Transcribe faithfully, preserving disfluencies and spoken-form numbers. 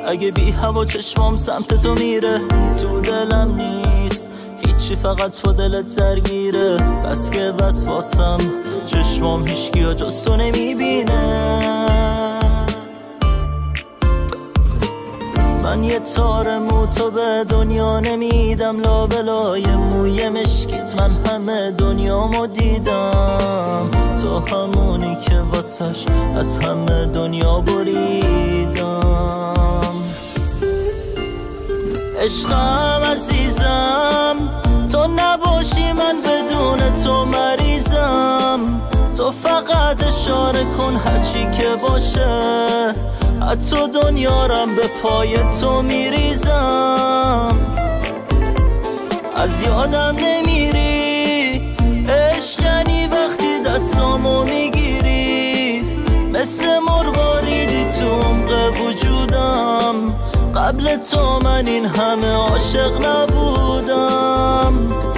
اگه بی هوا چشمام سمت تو میره، تو دلم نیست هیچی، فقط تو دلت درگیره. بس که وسواسم، چشمام هیچکیو جز تو نمیبینه. من یه تار مو تو به دنیا نمیدم، لابلای موی مشکیت من همه دنیامو دیدم. تو همونی که واسش از همه دنیا بریدم. عشقم عزیزم، تو نباشی من بدون تو مریضم. تو فقط اشاره کن هرچی که باشه، حتی دنیارم به پای تو میریزم. از یادم نمیری، عشق یعنی وقتی دستامو میگیری. مثل مرواریدی تو عمق وجودم، قبل تو من این همه عاشق نبودم.